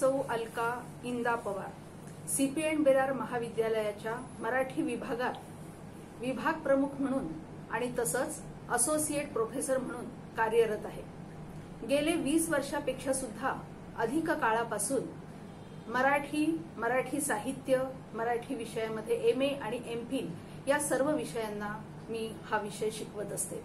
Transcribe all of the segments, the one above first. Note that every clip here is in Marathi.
सौ अलका इंदा पवार सीपीएन बेरार महाविद्यालयाच्या मराठी विभागात विभाग प्रमुख म्हणून आणि तसंच असोसिएट प्रोफेसर म्हणून कार्यरत आहे। गेले 20 वर्षापेक्षा सुद्धा अधिक काळापासून मराठी साहित्य, मराठी विषयामध्ये एमए आणि एमफिल या सर्व विषयांना मी हा विषय शिकवत असते।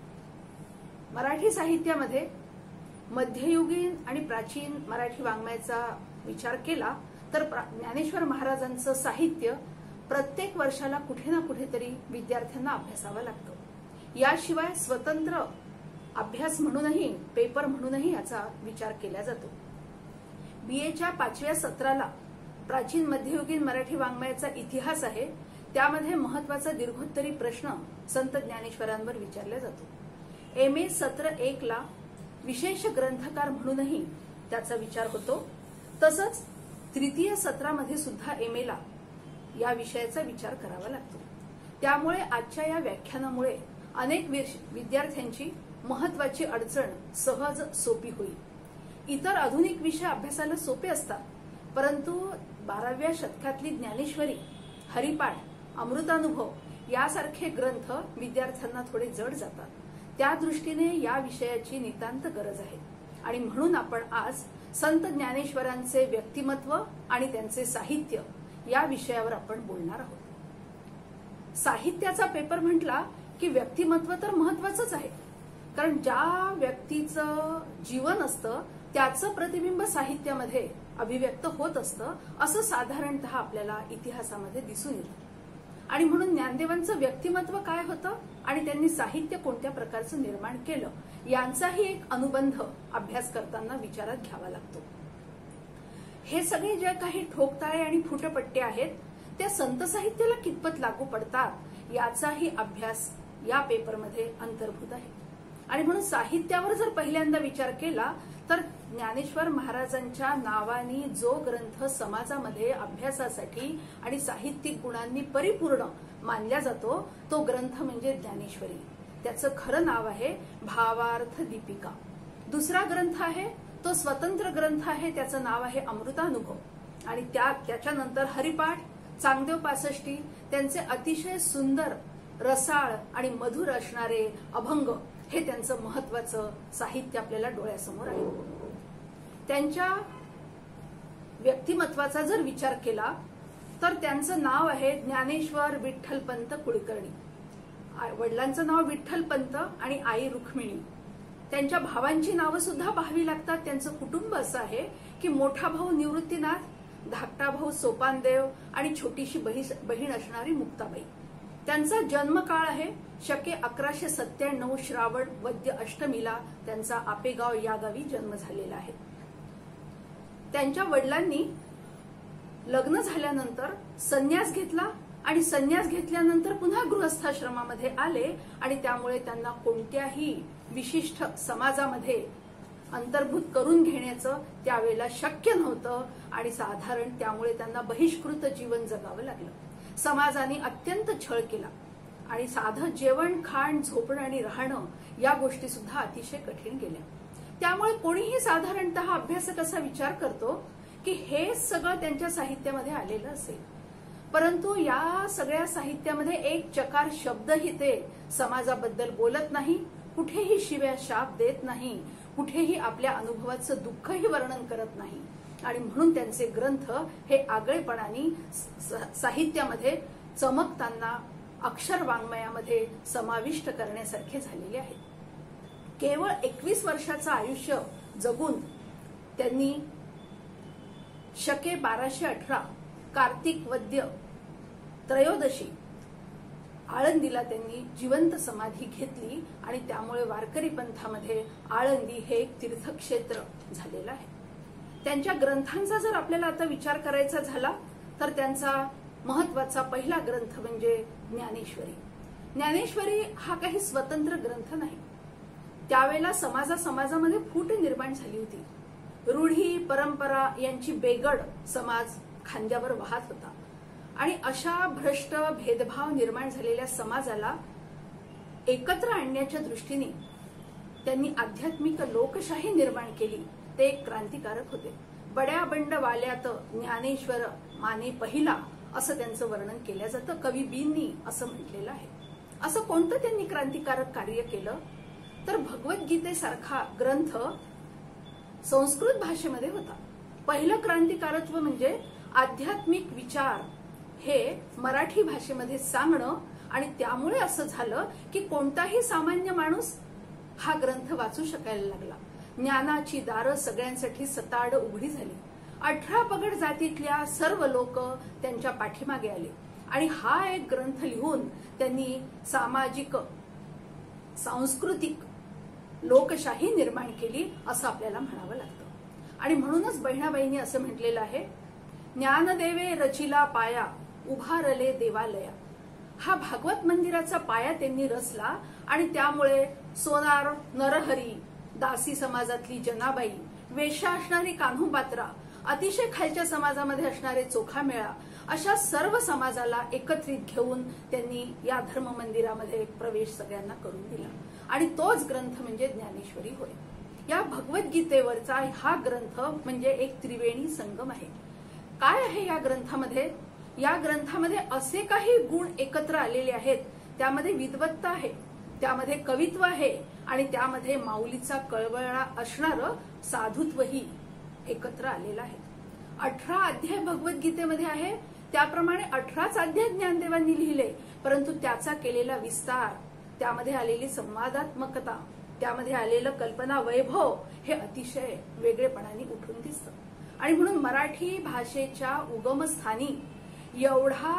मराठी साहित्यामध्ये मध्ययुगीन आणि प्राचीन मराठी वाङ्मयाचा विचार केला तर ज्ञानेश्वर महाराजांचं साहित्य प्रत्येक वर्षाला कुठे ना कुठेतरी विद्यार्थ्यांना अभ्यासावं लागतं। याशिवाय स्वतंत्र अभ्यास म्हणूनही पेपर म्हणूनही याचा विचार केला जातो। बीएच्या 5व्या सत्राला प्राचीन मध्ययुगीन मराठी वाङ्मयाचा इतिहास आहे, त्यामध्ये महत्वाचा दीर्घोत्तरी प्रश्न संत ज्ञानेश्वरांवर विचारला जातो। एमए सत्र 1 ला विशेष ग्रंथकार म्हणूनही त्याचा विचार होतो। तसंच तृतीय सत्रामध्ये सुद्धा एमएला या विषयाचा विचार करावा लागतो। त्यामुळे आजच्या या व्याख्यानामुळे अनेक विद्यार्थ्यांची महत्वाची अडचण सहज सोपी होईल। इतर आधुनिक विषय अभ्यासाला सोपे असतात, परंतु 12व्या शतकातली ज्ञानेश्वरी, हरिपाठ, अमृतानुभव यासारखे ग्रंथ विद्यार्थ्यांना थोडे जड जातात। त्या दृष्टीने या विषयाची नितांत गरज आहे आणि म्हणून आपण आज संत ज्ञानेश्वरांचे व्यक्तिमत्व आणि त्यांचे साहित्य या विषयावर आपण बोलणार आहोत। साहित्याचा पेपर म्हटला की व्यक्तिमत्व तर महत्वाचंच आहे, कारण ज्या व्यक्तीचं जीवन असतं त्याचं प्रतिबिंब साहित्यामध्ये अभिव्यक्त होत असतं असं साधारणतः आपल्याला इतिहासामध्ये दिसून येतं। आणि म्हणून ज्ञानदेवांचं व्यक्तिमत्व काय होतं आणि त्यांनी साहित्य कोणत्या प्रकारचं निर्माण केलं यांचाही एक अनुबंध अभ्यास करताना विचारात घ्यावा लागतो। हे सगळे जे काही ठोकताळे आणि फुटपट्टे आहेत त्या संत साहित्याला कितपत लागू पडतात याचाही अभ्यास या पेपरमध्ये अंतर्भूत आहे। आणि म्हणून साहित्यावर जर पहिल्यांदा विचार केला तर ज्ञानेश्वर महाराजांच्या नावानी जो ग्रंथ समाजामध्ये अभ्यासासाठी आणि साहित्यिक गुणांनी परिपूर्ण मानला जातो तो ग्रंथ म्हणजे ज्ञानेश्वरी। त्याचं खरं नाव आहे भावार्थ दीपिका। दुसरा ग्रंथ आहे तो स्वतंत्र ग्रंथ आहे, त्याचं नाव आहे अमृतानुभव। आणि त्याच्यानंतर हरिपाठ, चांगदेव पासष्टी, त्यांचे अतिशय सुंदर, रसाळ आणि मधुर असणारे अभंग हे त्यांचं महत्वाचं साहित्य आपल्याला डोळ्यासमोर आहे। त्यांच्या व्यक्तिमत्वाचा जर विचार केला तर त्यांचं नाव आहे ज्ञानेश्वर विठ्ठलपंत कुलकर्णी। वडिलांचं नाव विठ्ठलपंत आणि आई रुक्मिणी। त्यांच्या भावांची नावं सुद्धा पाहावी लागतात। त्यांचं कुटुंब असं आहे की मोठा भाऊ निवृत्तीनाथ, धाकटा भाऊ सोपानदेव आणि छोटीशी बहीण असणारी मुक्ताबाई। त्यांचा जन्मकाळ आहे शके 1197 श्रावण वद्य अष्टमीला त्यांचा आपेगाव या गावी जन्म झालेला आहे। त्यांच्या वडिलांनी लग्न झाल्यानंतर संन्यास घेतला आणि संन्यास घेतल्यानंतर पुन्हा गृहस्थाश्रमामध्ये आले आणि त्यामुळे त्यांना कोणत्याही विशिष्ट समाजामध्ये अंतर्भूत करून घेण्याचं त्यावेळेला शक्य नव्हतं आणि साधारण त्यामुळे त्यांना बहिष्कृत जीवन जगावं लागलं। समाजाने अत्यंत छळ केला आणि साधं जेवण, खाण, झोपणं आणि राहणं या गोष्टी सुद्धा अतिशय कठीण गेल्या। त्यामुळे कोणीही साधारणतः अभ्यासक असा विचार करतो की हे सगळं त्यांच्या साहित्यामध्ये आलेलं असेल, परंतु या सगळ्या साहित्यामध्ये एक चकार शब्दही ते समाजाबद्दल बोलत नाही, कुठेही शिव्या शाप देत नाही, कुठेही आपल्या अनुभवाचं दुःखही वर्णन करत नाही। आणि म्हणून त्यांचे ग्रंथ हे आगळेपणाने साहित्यामध्ये चमकताना अक्षर वाङ्मयामध्ये समाविष्ट करण्यासारखे झालेले आहेत। केवळ 21 वर्षाचं आयुष्य जगून त्यांनी शके 1218 कार्तिक वद्य त्रयोदशी आळंदीला त्यांनी जिवंत समाधी घेतली आणि त्यामुळे वारकरी पंथामध्ये आळंदी हे एक तीर्थक्षेत्र झालेलं आहे। त्यांच्या ग्रंथांचा जर आपल्याला आता विचार करायचा झाला तर त्यांचा महत्वाचा पहिला ग्रंथ म्हणजे ज्ञानेश्वरी। ज्ञानेश्वरी हा काही स्वतंत्र ग्रंथ नाही। त्यावेळेला समाजामध्ये फूट निर्माण झाली होती। रूढी परंपरा यांची बेगड समाज खांद्यावर वाहत होता आणि अशा भ्रष्ट भेदभाव निर्माण झालेल्या समाजाला एकत्र आणण्याच्या दृष्टीने त्यांनी आध्यात्मिक लोकशाही निर्माण केली। ते एक क्रांतिकारक होते। बड्या बंड वाल्यात ज्ञानेश्वर माने पहिला असं त्यांचं वर्णन केलं जातं. कवी बींनी असं म्हटलेलं आहे. असं कोणतं त्यांनी क्रांतिकारक कार्य केलं तर भगवद्गीतेसारखा ग्रंथ संस्कृत भाषेमध्ये होता. पहिलं क्रांतिकारत्व म्हणजे आध्यात्मिक विचार हे मराठी भाषेमध्ये सांगणं आणि त्यामुळे असं झालं की कोणताही सामान्य माणूस हा ग्रंथ वाचू शकायला लागला. ज्ञानाची दारं सगळ्यांसाठी सताड उघडी झाली. 18 पगड जातीतल्या सर्व लोक त्यांच्या पाठीमागे आले आणि हा एक ग्रंथ लिहून त्यांनी सामाजिक सांस्कृतिक लोकशाही निर्माण केली असं आपल्याला म्हणावं लागतं. आणि म्हणूनच बहिणाबाईंनी असं म्हटलेलं आहे, ज्ञानदेवे रचिला पाया उभारले देवालया. हा भागवत मंदिराचा पाया त्यांनी रचला आणि त्यामुळे सोनार नरहरी, दासी समाजातली जनाबाई, वेश्या असणारी कान्हूपात्रा, अतिशय खालच्या समाजामध्ये असणारे चोखामेळा अशा सर्व समाजाला एकत्रित घेऊन त्यांनी या धर्म मंदिरामध्ये प्रवेश सगळ्यांना करून दिला आणि तोच ग्रंथ म्हणजे ज्ञानेश्वरी होय. या भगवद्गीतेवरचा हा ग्रंथ म्हणजे एक त्रिवेणी संगम आहे. काय आहे या ग्रंथामध्ये? या ग्रंथामध्ये असे काही गुण एकत्र आलेले आहेत. त्यामध्ये विद्वत्ता आहे, त्यामध्ये कवित्व आहे आणि त्यामध्ये माऊलीचा कळवळा असणारं साधुत्वही एकत्र आलेलं आहे. 18 अध्याय भगवद्गीतेमध्ये आहे. त्याप्रमाणे 18च अध्याय ज्ञानदेवांनी लिहिले, परंतु त्याचा केलेला विस्तार, त्यामध्ये आलेली संवादात्मकता, त्यामध्ये आलेलं कल्पना वैभव हे अतिशय वेगळेपणाने उठून दिसतं. आणि म्हणून मराठी भाषेच्या उगमस्थानी एवढा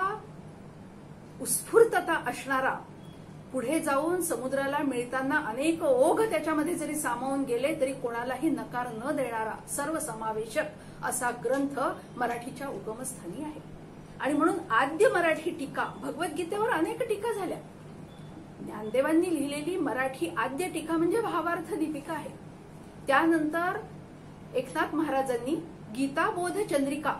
उत्स्फूर्तता असणारा, पुढे जाऊन समुद्राला मिळताना अनेक ओघ त्याच्यामध्ये जरी सामावून गेले तरी कोणालाही नकार न देणारा सर्वसमावेशक असा ग्रंथ मराठीच्या उगमस्थानी आहे. आणि म्हणून आद्य मराठी टीका, भगवद्गीतेवर अनेक टीका झाल्या. ज्ञानदेवांनी लिहिलेली मराठी आद्य टीका म्हणजे भावार्थ दीपिका आहे. त्यानंतर एकनाथ महाराजांनी गीताबोध चंद्रिका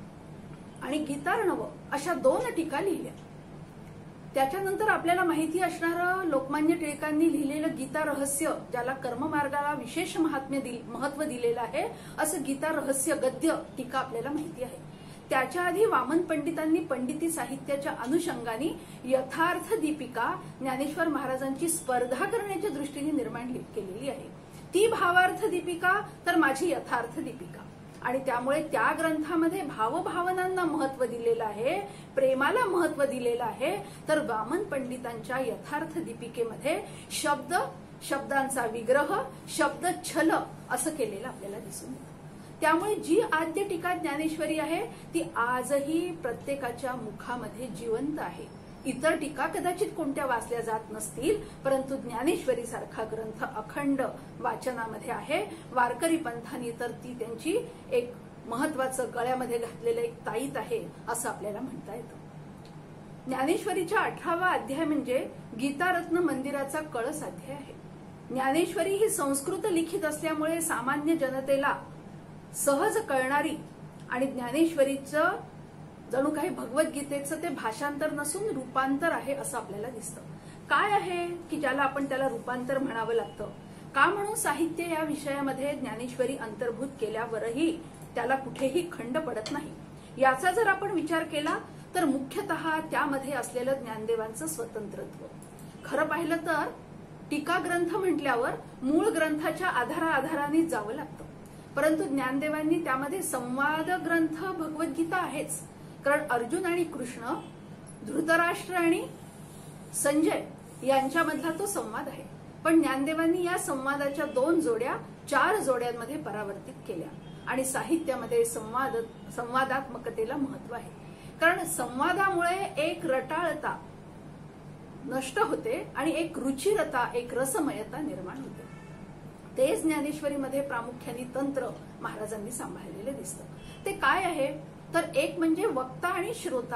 आणि गीतार्णव अशा 2 टीका लिहिल्या. त्याच्यानंतर आपल्याला माहिती असणारं लोकमान्य टिळकांनी लिहिलेलं गीता रहस्य, ज्याला कर्ममार्गाला विशेष महत्व दिलेलं आहे, असं गीता रहस्य गद्य टीका आपल्याला माहिती आहे. त्याच्या आधी वामन पंडितांनी पंडिती साहित्याच्या अनुषंगाने यथार्थ दीपिका ज्ञानेश्वर महाराजांची स्पर्धा करण्याच्या दृष्टीने निर्माण केलेली आहे. ती भावार्थ दीपिका तर माझी यथार्थ दीपिका. आणि त्यामुळे त्या ग्रंथामध्ये भावभावनांना महत्व दिलेलं आहे, प्रेमाला महत्व दिलेलं आहे. तर वामन पंडितांच्या यथार्थ दीपिकेमध्ये शब्दांचा विग्रह, शब्द छल असं केलेलं आपल्याला दिसून येतं. त्यामुळे जी आद्य टीका ज्ञानेश्वरी आहे ती आजही प्रत्येकाच्या मुखामध्ये जिवंत आहे. इतर टीका कदाचित कोणत्या वाचल्या जात नसतील, परंतु ज्ञानेश्वरी सारखा ग्रंथ अखंड वाचनामध्ये आहे. वारकरी पंथांनी तर ती त्यांची एक महत्वाचं गळ्यामध्ये घातलेलं एक ताईत आहे असं आपल्याला म्हणता येतं. ज्ञानेश्वरीचा 18वा अध्याय म्हणजे गीतारत्न मंदिराचा कळस अध्याय आहे. ज्ञानेश्वरी ही संस्कृत लिखित असल्यामुळे सामान्य जनतेला सहज कळणारी आणि ज्ञानेश्वरीचं जणू काही भगवद्गीतेचं ते भाषांतर नसून रूपांतर आहे असं आपल्याला दिसतं. काय आहे की ज्याला आपण त्याला रूपांतर म्हणावं लागतं? का म्हणून साहित्य या विषयामध्ये ज्ञानेश्वरी अंतर्भूत केल्यावरही त्याला कुठेही खंड पडत नाही. याचा जर आपण विचार केला तर मुख्यतः त्यामध्ये असलेलं ज्ञानदेवांचं स्वतंत्रत्व. खरं पाहिलं तर टीका ग्रंथ म्हटल्यावर मूळ ग्रंथाच्या आधाराने जावं लागतं, परंतु ज्ञानदेवांनी त्यामध्ये संवाद ग्रंथ भगवद्गीता आहेच. कारण अर्जुन आणि कृष्ण, धृतराष्ट्र आणि संजय यांच्यामधला तो संवाद आहे. पण ज्ञानदेवांनी या संवादाच्या 2 जोड्या 4 जोड्यांमध्ये परावर्तित केल्या आणि साहित्यामध्ये संवादात्मकतेला महत्व आहे. कारण संवादामुळे एक रटाळता नष्ट होते आणि एक रुचिरता, एक रसमयता निर्माण होते. तेच ज्ञानेश्वरीमध्ये प्रामुख्याने तंत्र महाराजांनी सांभाळलेले दिसतं. ते काय आहे तर एक म्हणजे वक्ता आणि श्रोता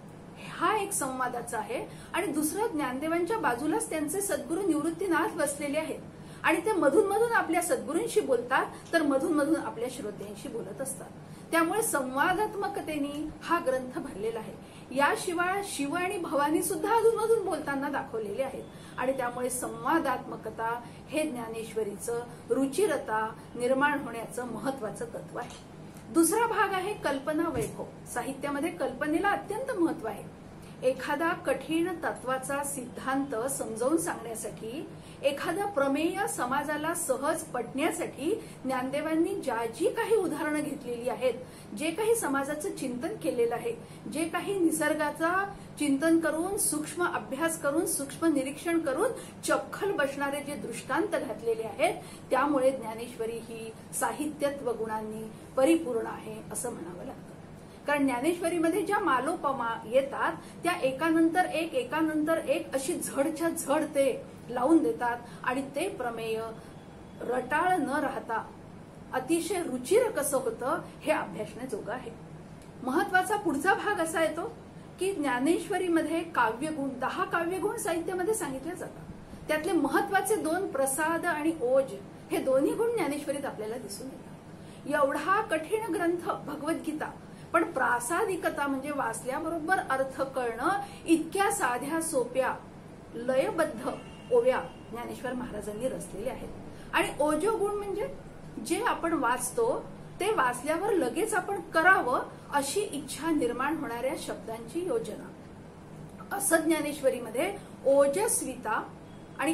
हा एक संवादाचा आहे आणि दुसरं ज्ञानदेवांच्या बाजूलाच त्यांचे सद्गुरू निवृत्तीनाथ बसलेले आहेत आणि ते मधून मधून आपल्या सद्गुरूंशी बोलतात तर मधून मधून आपल्या श्रोत्यांशी बोलत असतात. त्यामुळे संवादात्मकतेने हा ग्रंथ भरलेला आहे. याशिवाय शिव आणि भवानी सुद्धा अधूनमधून बोलताना दाखवलेले आहेत आणि त्यामुळे संवादात्मकता हे ज्ञानेश्वरीचं रुचिरता निर्माण होण्याचं महत्वाचं तत्व आहे. दुसरा भाग आहे कल्पना वैभव. साहित्यामध्ये कल्पनेला अत्यंत महत्व आहे. एखादा कठीण तत्वाचा सिद्धांत समजावून सांगण्यासाठी, एखादा प्रमेय समाजाला सहज पटण्यासाठी ज्ञानदेवांनी जी काही उदाहरणं घेतलेली आहेत, जे काही समाजाचं चिंतन केलेलं आहे, जे काही निसर्गाचा चिंतन करून, सूक्ष्म अभ्यास करून, सूक्ष्म निरीक्षण करून चपखल बसणारे जे दृष्टांत घातलेले आहेत, त्यामुळे ज्ञानेश्वरी ही साहित्यत्व गुणांनी परिपूर्ण आहे असं म्हणावं लागतं. कारण ज्ञानेश्वरीमध्ये ज्या मालोपमा येतात त्या एकानंतर एक अशी झडच्या झड ते लावून देतात आणि ते प्रमेय रटाळ न राहता अतिशय रुचिर कसं होतं हे अभ्यासण्याजोगं आहे. महत्वाचा पुढचा भाग असा येतो की ज्ञानेश्वरीमध्ये काव्यगुण, 10 काव्यगुण साहित्यामध्ये सांगितले जातात. त्यातले महत्वाचे 2 प्रसाद आणि ओज हे दोन्ही गुण ज्ञानेश्वरीत आपल्याला दिसून येतात. एवढा कठीण ग्रंथ भगवद्गीता, पण प्रासादिकता म्हणजे वाचल्याबरोबर अर्थ कळणं इतक्या साध्या सोप्या लयबद्ध ओव्या ज्ञानेश्वर महाराजांनी रचलेल्या आहेत. आणि ओजो गुण म्हणजे जे आपण वाचतो ते वाचल्यावर लगेच आपण करावं अशी इच्छा निर्माण होणाऱ्या शब्दांची योजना. असं ज्ञानेश्वरीमध्ये ओजस्विता आणि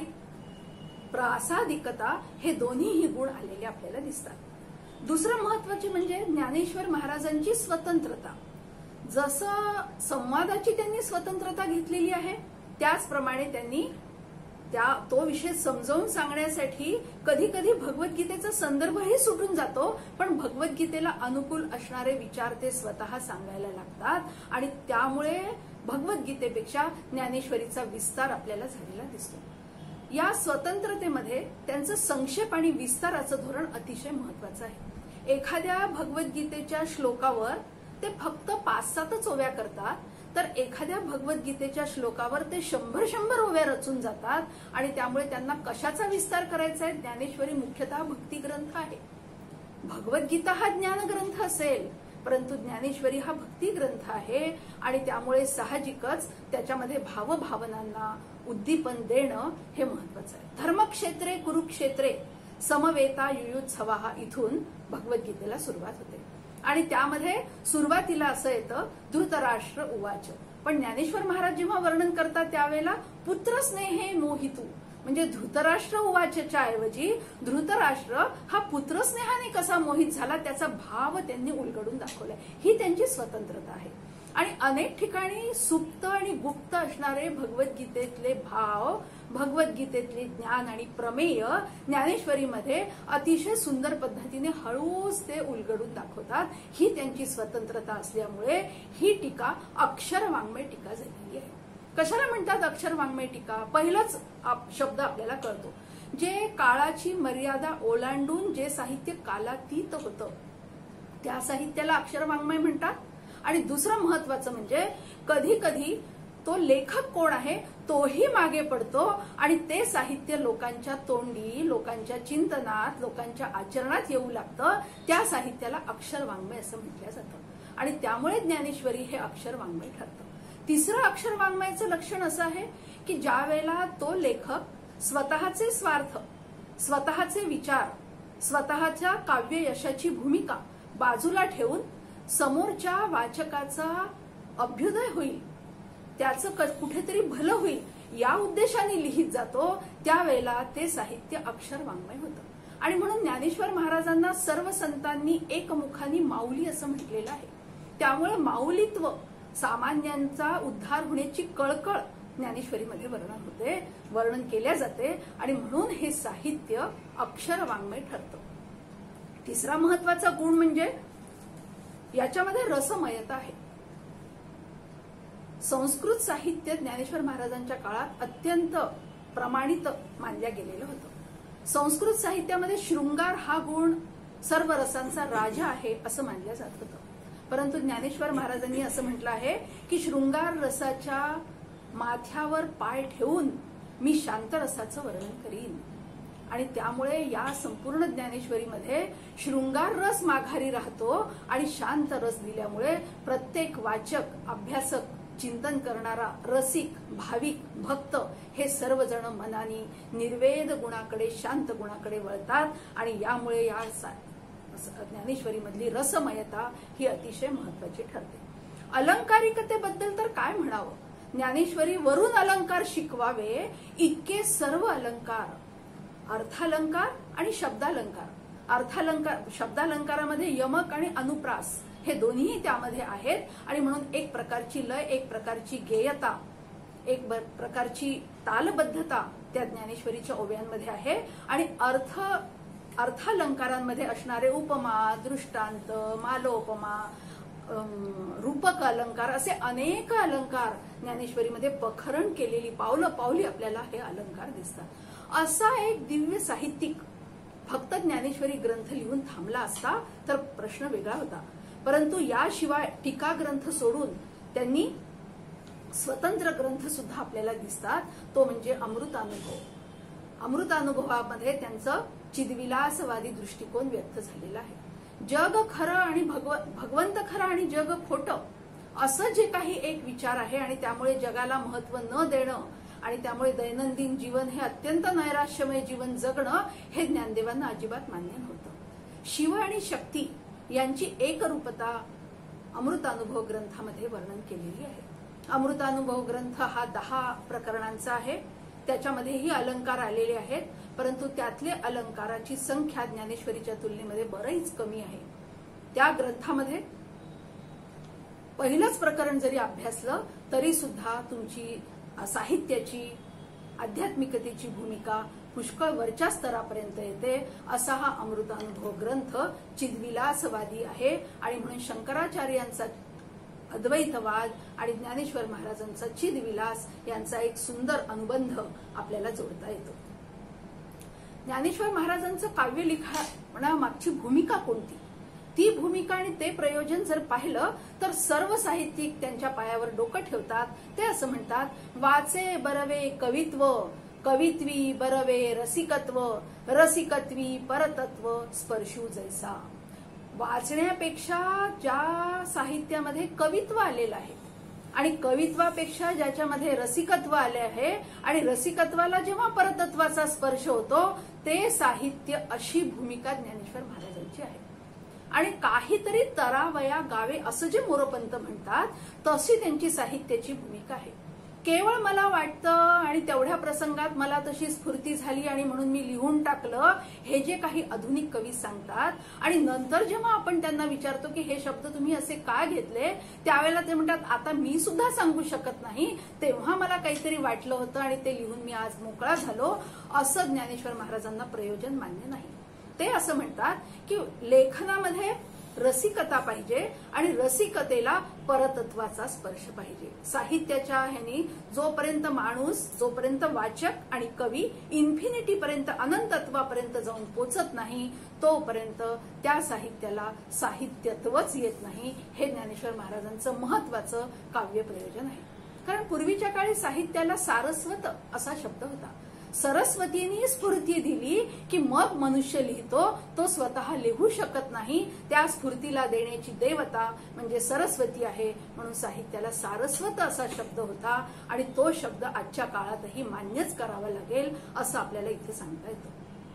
प्रासादिकता हे दोन्हीही गुण आलेले आपल्याला दिसतात. दुसरं महत्वाचे म्हणजे ज्ञानेश्वर महाराजांची स्वतंत्रता. जसं संवादाची त्यांनी स्वतंत्रता घेतलेली आहे, त्याचप्रमाणे त्यांनी तो विषय समजावून सांगण्यासाठी कधी कधी भगवद्गीतेचा संदर्भही सुटून जातो, पण भगवद्गीतेला अनुकूल असणारे विचार ते स्वतः सांगायला लागतात आणि त्यामुळे भगवद्गीतेपेक्षा ज्ञानेश्वरीचा विस्तार आपल्याला झालेला दिसतो. या स्वतंत्रतेमध्ये त्यांचं संक्षेप आणि विस्ताराचं धोरण अतिशय महत्वाचं आहे. एखाद्या भगवद्गीतेच्या श्लोकावर ते फक्त 5-7 ओव्या करतात, तर एखाद्या भगवद्गीतेच्या श्लोकावर ते 100 ओव्या रचून जातात आणि त्यामुळे त्यांना कशाचा विस्तार करायचा आहे. ज्ञानेश्वरी मुख्यतः भक्ती ग्रंथ आहे. भगवद्गीता हा ज्ञान ग्रंथ असेल, परंतु ज्ञानेश्वरी हा भक्ती ग्रंथ आहे आणि त्यामुळे साहजिकच त्याच्यामध्ये भावभावनांना उद्दीपन देणं हे महत्वाचं आहे. धर्मक्षेत्रे कुरुक्षेत्रे समवेता युयुत्सवा इथून भगवद्गीतेला सुरुवात होते आणि त्यामध्ये सुरुवातीला असं येतं धृतराष्ट्र उवाच. पण ज्ञानेश्वर महाराज जेव्हा वर्णन करतात त्यावेळेला पुत्रस्नेहे मोहितू म्हणजे धृतराष्ट्र उवाचच्या ऐवजी धृतराष्ट्र हा पुत्रस्नेहाने कसा मोहित झाला त्याचा भाव त्यांनी उलगडून दाखवलाय. ही त्यांची स्वतंत्रता आहे. आणि अनेक ठिकाणी सुप्त आणि गुप्त असणारे भगवद्गीतेतले भाव, भगवद्गीतेतले ज्ञान आणि प्रमेय ज्ञानेश्वरीमध्ये अतिशय सुंदर पद्धतीने हळूच ते उलगडून दाखवतात. ही त्यांची स्वतंत्रता असल्यामुळे ही टीका अक्षर वाङ्मय टीका झालेली आहे. कशाला म्हणतात अक्षर वाङ्मय टीका? पहिलाच शब्द आपल्याला कळतो. जे काळाची मर्यादा ओलांडून जे साहित्य कालातीत होतं त्या साहित्याला अक्षर वाङ्मय म्हणतात. आणि दुसरं महत्वाचं म्हणजे कधी कधी तो लेखक कोण आहे तोही मागे पडतो आणि ते साहित्य लोकांच्या तोंडी, लोकांच्या चिंतनात, लोकांच्या आचरणात येऊ लागतं. त्या साहित्याला अक्षर वाङ्मय असं म्हटलं जातं आणि त्यामुळे ज्ञानेश्वरी हे अक्षर वाङ्मय ठरतं. तिसरं अक्षर वाङ्मयाचं लक्षण असं आहे की ज्या वेळेला तो लेखक स्वतःचे स्वार्थ, स्वतःचे विचार, स्वतःच्या काव्य यशाची भूमिका बाजूला ठेवून समोरच्या वाचकाचा अभ्युदय होईल, त्याचं कुठेतरी भलं होईल या उद्देशाने लिहित जातो, त्यावेळेला ते साहित्य अक्षर वाङ्मय होतं. आणि म्हणून ज्ञानेश्वर महाराजांना सर्व संतांनी एकमुखानी माऊली असं म्हटलेलं आहे. त्यामुळे माऊलीत्व, सामान्यांचा उद्धार होण्याची कळकळ ज्ञानेश्वरीमध्ये वर्णन केल्या जाते आणि म्हणून हे साहित्य अक्षर वाङ्मय ठरतं. तिसरा महत्वाचा गुण म्हणजे याच्यामध्ये रसमयता आहे. संस्कृत साहित्य ज्ञानेश्वर महाराजांच्या काळात अत्यंत प्रमाणित मानल्या गेलेलं होतं. संस्कृत साहित्यामध्ये शृंगार हा गुण सर्व रसांचा राजा आहे असं मानलं जात होतं. परंतु ज्ञानेश्वर महाराजांनी असं म्हटलं आहे की शृंगार रसाच्या माथ्यावर पाय ठेवून मी शांत रसाचं वर्णन करीन. आणि त्यामुळे या संपूर्ण ज्ञानेश्वरीमध्ये शृंगार रस माघारी राहतो आणि शांत रस दिल्यामुळे प्रत्येक वाचक, अभ्यासक, चिंतन करणारा, रसिक, भाविक, भक्त हे सर्वजण मनाने निर्वेद गुणाकडे, शांत गुणाकडे वळतात आणि यामुळे या ज्ञानेश्वरीमधली रसमयता ही अतिशय महत्वाची ठरते. अलंकारिकतेबद्दल तर काय म्हणावं. ज्ञानेश्वरी वरून अलंकार शिकवावे इतके सर्व अलंकार, अर्थालंकार आणि शब्दालंकार. शब्दालंकारामध्ये यमक आणि अनुप्रास हे दोन्ही त्यामध्ये आहेत आणि म्हणून एक प्रकारची लय, एक प्रकारची गेयता, एक प्रकारची तालबद्धता त्या ज्ञानेश्वरीच्या ओव्यांमध्ये आहे. आणि अर्थालंकारांमध्ये असणारे उपमा, दृष्टांत, मालोपमा, रूपक अलंकार असे अनेक अलंकार ज्ञानेश्वरीमध्ये पखरण केलेली पावलं पावली आपल्याला हे अलंकार दिसतात. असा एक दिव्य साहित्यिक फक्त ज्ञानेश्वरी ग्रंथ लिहून थांबला असता तर प्रश्न वेगळा होता. परंतु याशिवाय टीका ग्रंथ सोडून त्यांनी स्वतंत्र ग्रंथ सुद्धा आपल्याला दिसतात. तो म्हणजे अमृतानुभव. अमृतानुभवामध्ये त्यांचं चिदविलासवादी दृष्टिकोन व्यक्त झालेला आहे. जग खरं आणि भगवंत खरं आणि जग खोटं असं जे काही एक विचार आहे आणि त्यामुळे जगाला महत्व न देणं आणि त्यामुळे दैनंदिन जीवन हे अत्यंत नैराश्यमय जीवन जगणं हे ज्ञानदेवांना अजिबात मान्य नव्हतं. शिव आणि शक्ती यांची एकरूपता अमृतानुभव ग्रंथामध्ये वर्णन केलेली आहे. अमृतानुभव ग्रंथ हा 10 प्रकरणांचा आहे. त्याच्यामध्येही अलंकार आलेले आहेत, परंतु त्यातले अलंकाराची संख्या ज्ञानेश्वरीच्या तुलनेमध्ये बरीच कमी आहे. त्या ग्रंथामध्ये पहिलंच प्रकरण जरी अभ्यासलं तरी सुद्धा तुमची साहित्याची, आध्यात्मिकतेची भूमिका पुष्कळ वरच्या स्तरापर्यंत येते. असा हा अमृतानुभव ग्रंथ चिदविलासवादी आहे आणि म्हणून शंकराचार्यांचा अद्वैतवाद आणि ज्ञानेश्वर महाराजांचा चिदविलास यांचा एक सुंदर अनुबंध आपल्याला जोडता येतो. ज्ञानेश्वर महाराजांचं काव्य लिखाणामागची भूमिका कोणती, ती भूमिका आणि ते प्रयोजन जर पाहिलं तर सर्व साहित्यिक त्यांच्या पायावर डोकं ठेवतात. ते असं म्हणतात, वाचे बरवे कवित्व, कवित्वी बरवे रसिकत्व, रसिकत्वी परतत्व स्पर्शू जैसा. वाचण्यापेक्षा ज्या साहित्यामध्ये कवित्व आलेलं आहे आणि कवित्वापेक्षा ज्याच्यामध्ये रसिकत्व आले आहे आणि रसिकत्वाला जेव्हा परतत्वाचा स्पर्श होतो ते साहित्य, अशी भूमिका ज्ञानेश्वर महाराजांची आहे. आणि काहीतरी तरावया गावे असं जे मोरोपंत म्हणतात तशी त्यांची साहित्याची भूमिका आहे. केवळ मला वाटतं आणि तेवढ्या प्रसंगात मला तशी स्फूर्ती झाली आणि म्हणून मी लिहून टाकलं, हे जे काही आधुनिक कवी सांगतात आणि नंतर जेव्हा आपण त्यांना विचारतो की हे शब्द तुम्ही असे का घेतले, त्यावेळेला ते म्हणतात आता मी सुद्धा सांगू शकत नाही, तेव्हा मला काहीतरी वाटलं होतं आणि ते लिहून मी आज मोकळा झालो. असं ज्ञानेश्वर महाराजांना प्रयोजन मान्य नाही. ते असं म्हणतात की लेखनामध्ये रसिकता पाहिजे आणि रसिकतेला परतत्वाचा स्पर्श पाहिजे. साहित्याच्या ह्यानी जोपर्यंत माणूस, जोपर्यंत वाचक आणि कवी इन्फिनिटी पर्यंत, अनंतत्वापर्यंत जाऊन पोचत नाही तोपर्यंत त्या साहित्याला साहित्यत्वच येत नाही. हे ज्ञानेश्वर महाराजांचं महत्वाचं काव्य प्रयोजन आहे. कारण पूर्वीच्या काळी साहित्याला सारस्वत असा शब्द होता. सरस्वतीने स्फूर्ती दिली की मग मनुष्य लिहितो, तो स्वतः लिहू शकत नाही. त्या स्फूर्तीला देण्याची देवता म्हणजे सरस्वती आहे. म्हणून साहित्याला सारस्वत असा शब्द होता आणि तो शब्द आजच्या काळातही मान्यच करावा लागेल असं आपल्याला इथे सांगता येतं.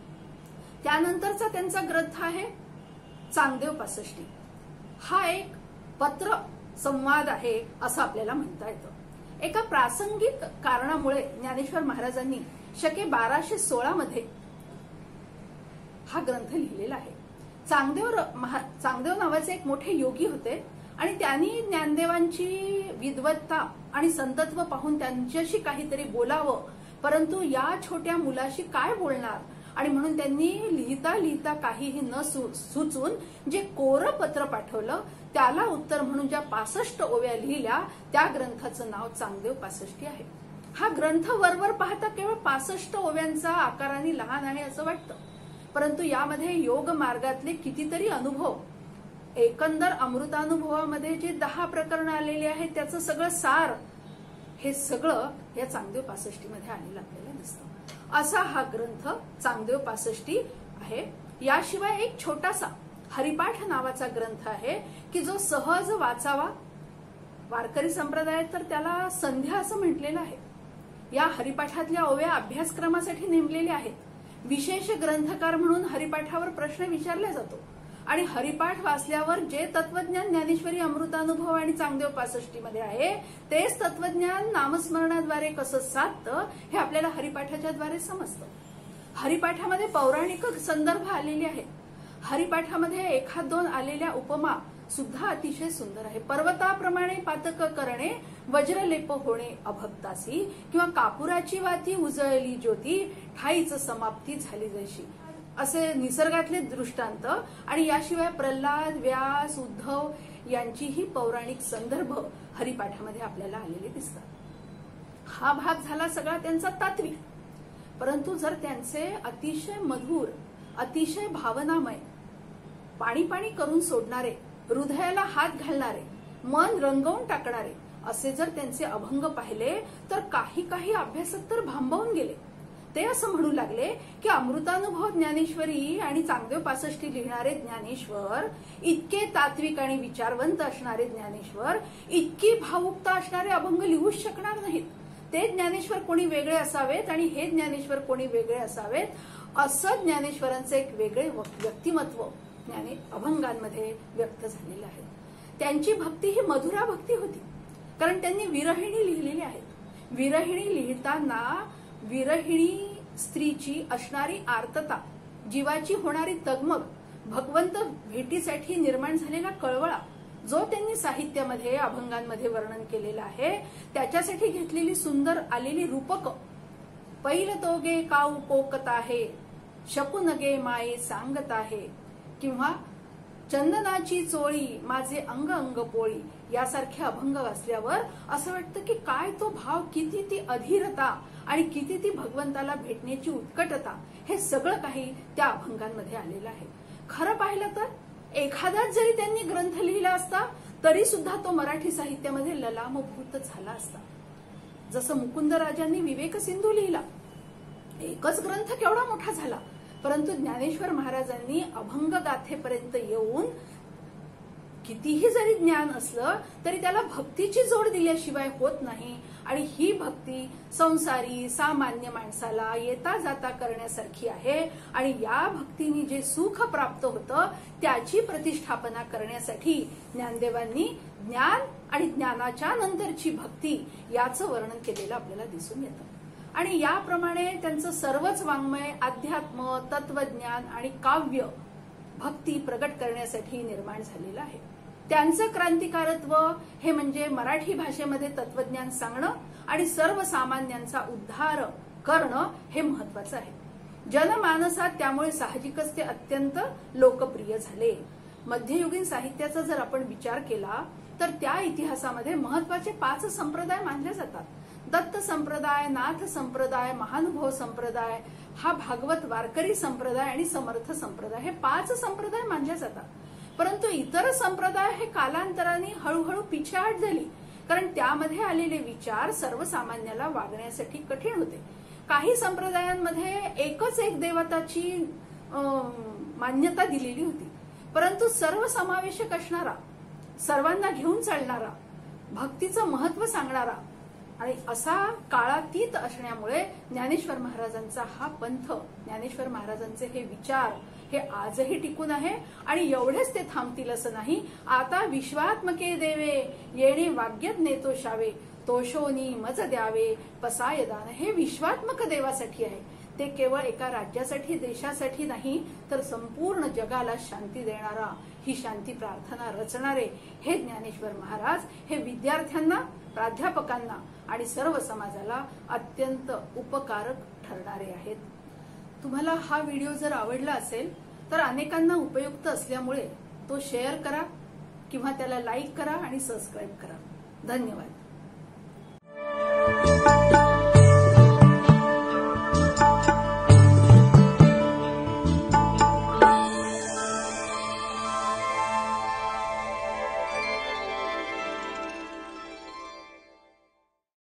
त्यानंतरचा त्यांचा ग्रंथ आहे चांगदेव पासष्टी. हा एक पत्र संवाद आहे असं आपल्याला म्हणता येतं. एका प्रासंगिक कारणामुळे ज्ञानेश्वर महाराजांनी शके 1216 मध्ये हा ग्रंथ लिहिलेला आहे. चांगदेव नावाचे एक मोठे योगी होते आणि त्यांनी ज्ञानदेवांची विद्वत्ता आणि संतत्व पाहून त्यांच्याशी काहीतरी बोलावं, परंतु या छोट्या मुलाशी काय बोलणार आणि म्हणून त्यांनी लिहिता लिहिता काहीही न सुचून जे कोरं पत्र पाठवलं त्याला उत्तर म्हणून ज्या 65 ओव्या लिहिल्या त्या ग्रंथाचं नाव चांगदेव पासष्टी आहे. हा ग्रंथ वरवर पाहता केवळ 65 ओव्यांचा आकाराने लहान आहे असं वाटतं, परंतु यामध्ये योग मार्गातले कितीतरी अनुभव, एकंदर अमृतानुभवामध्ये जे 10 प्रकरणं आलेली आहेत त्याचं सगळं सार, हे सगळं या चांगदेव पासष्टीमध्ये आलेलं आपल्याला दिसतं. असा हा ग्रंथ चांगदेव पासष्टी आहे. याशिवाय एक छोटासा हरिपाठ नावाचा ग्रंथ आहे की जो सहज वाचावा. वारकरी संप्रदायात तर त्याला संध्या असं म्हटलेलं आहे. या हरिपाठातल्या ओव्या अभ्यासक्रमासाठी नेमलेल्या आहेत. विशेष ग्रंथकार म्हणून हरिपाठावर प्रश्न विचारला जातो आणि हरिपाठ वाचल्यावर जे तत्वज्ञान ज्ञानेश्वरी, अमृतानुभव आणि चांगदेव 65 मध्ये आहे तेच तत्वज्ञान नामस्मरणाद्वारे कसं साधतं हे आपल्याला हरिपाठाच्या द्वारे समजतं. हरिपाठामध्ये पौराणिक संदर्भ आलेले आहेत. हरिपाठामध्ये एखाद दोन आलेल्या उपमा सुद्धा अतिशय सुंदर आहे. पर्वताप्रमाणे पातक करणे, वज्रलेप होणे अभक्तासी, किंवा कापुराची वाती उजळली ज्योती, ठाईच समाप्ती झाली जैशी, असे निसर्गातले दृष्टांत. आणि याशिवाय प्रल्हाद, व्यास, उद्धव यांचीही पौराणिक संदर्भ हरिपाठामध्ये आपल्याला आलेले दिसतात. हा भाग झाला सगळा त्यांचा तात्विक. परंतु जर त्यांचे अतिशय मधुर, अतिशय भावनामय, पाणी पाणी करून सोडणारे, हृदयाला हात घालणारे, मन रंगवून टाकणारे असे जर त्यांचे अभंग पाहिले तर काही काही अभ्यासक तर भांबावून गेले. ते असं म्हणू लागले की अमृतानुभव ज्ञानेश्वरी आणि चांगदेव 65 लिहिणारे ज्ञानेश्वर, इतके तात्विक आणि विचारवंत असणारे ज्ञानेश्वर, इतकी भावुकता असणारे अभंग लिहूच शकणार नाहीत. ते ज्ञानेश्वर कोणी वेगळे असावेत आणि हे ज्ञानेश्वर कोणी वेगळे असावेत, असं ज्ञानेश्वरांचे एक वेगळे व्यक्तिमत्व अभंगांमध्ये व्यक्त झालेलं आहे. त्यांची भक्ती ही मधुरा भक्ती होती, कारण त्यांनी विरहिणी लिहिलेली आहेत. विरहिणी लिहिताना विरहिणी स्त्रीची असणारी आर्तता, जीवाची होणारी तगमग, भगवंत भेटीसाठी निर्माण झालेला कळवळा जो त्यांनी साहित्यामध्ये, अभंगांमध्ये वर्णन केलेला आहे, त्याच्यासाठी घेतलेली सुंदर आलेली रूपक, पैल तोगे काऊ कोकत आहे, शकुनगे माये सांगत आहे, किंवा चंदनाची चोळी माझे अंग अंग पोळी, यासारखे अभंग वाचल्यावर असं वाटतं की काय तो भाव, किती ती अधीरता आणि किती ती भगवंताला भेटण्याची उत्कटता, हे सगळं काही त्या अभंगांमध्ये आलेलं आहे. खरं पाहिलं तर एखादाच जरी त्यांनी ग्रंथ लिहिला असता तरी सुद्धा तो मराठी साहित्यामध्ये ललामभूत झाला असता. जसं मुकुंदराजांनी विवेक सिंधू लिहिला, एकच ग्रंथ केवढा मोठा झाला, परंतु ज्ञानेश्वर महाराजांनी अभंग गाथेपर्यंत येऊन कितीही जरी ज्ञान असलं तरी त्याला भक्तीची जोड दिल्याशिवाय होत नाही. आणि ही भक्ती संसारी सामान्य माणसाला येता जाता करण्यासारखी आहे. आणि या भक्तीने जे सुख प्राप्त होतं त्याची प्रतिष्ठापना करण्यासाठी ज्ञानदेवांनी ज्ञान आणि ज्ञानाच्या नंतरची भक्ती याचं वर्णन केलेलं आपल्याला दिसून येतं. आणि याप्रमाणे त्यांचं सर्वच वाङ्मय अध्यात्म, तत्वज्ञान आणि काव्य भक्ती प्रगट करण्यासाठी निर्माण झालेलं आहे. त्यांचं क्रांतिकारत्व हे म्हणजे मराठी भाषेमध्ये तत्वज्ञान सांगणं आणि सर्वसामान्यांचा उद्धार करणं हे महत्वाचं आहे. जनमानसात त्यामुळे साहजिकच ते अत्यंत लोकप्रिय झाले. मध्ययुगीन साहित्याचा जर आपण विचार केला तर त्या इतिहासामध्ये महत्वाचे 5 संप्रदाय मानले जातात. दत्त संप्रदाय, नाथ संप्रदाय, महानुभव संप्रदाय, हा भागवत वारकरी संप्रदाय आणि समर्थ संप्रदाय, हे 5 संप्रदाय मानले जातात. परंतु इतर संप्रदाय हे कालांतराने हळूहळू पिछेहाट झाली, कारण त्यामध्ये आलेले विचार सर्वसामान्याला वागण्यासाठी कठीण होते. काही संप्रदायांमध्ये एकच एक देवताची मान्यता दिलेली होती, परंतु सर्वसमावेशक असणारा, सर्वांना घेऊन चालणारा, भक्तीचं महत्व सांगणारा आणि असा काळातीत असण्यामुळे ज्ञानेश्वर महाराजांचा हा पंथ, ज्ञानेश्वर महाराजांचे हे विचार हे आजही टिकून आहे. आणि एवढेच ते थांबतील असं नाही. आता विश्वात्मके देवे येणे वाग्यज्ञ तोषावे, तोषोनी मज द्यावे पसायदान, हे विश्वात्मक देवासाठी आहे. ते केवळ एका राज्यासाठी, देशासाठी नाही, तर संपूर्ण जगाला शांती देणारा, ही शांती प्रार्थना रचणारे हे ज्ञानेश्वर महाराज हे विद्यार्थ्यांना, प्राध्यापकांना आणि सर्व समाजाला अत्यंत उपकारक ठरणारे आहेत. तुम्हाला हा व्हिडिओ जर आवडला असेल तर अनेकांना उपयुक्त असल्यामुळे तो शेअर करा किंवा त्याला लाईक करा आणि सबस्क्राईब करा. धन्यवाद.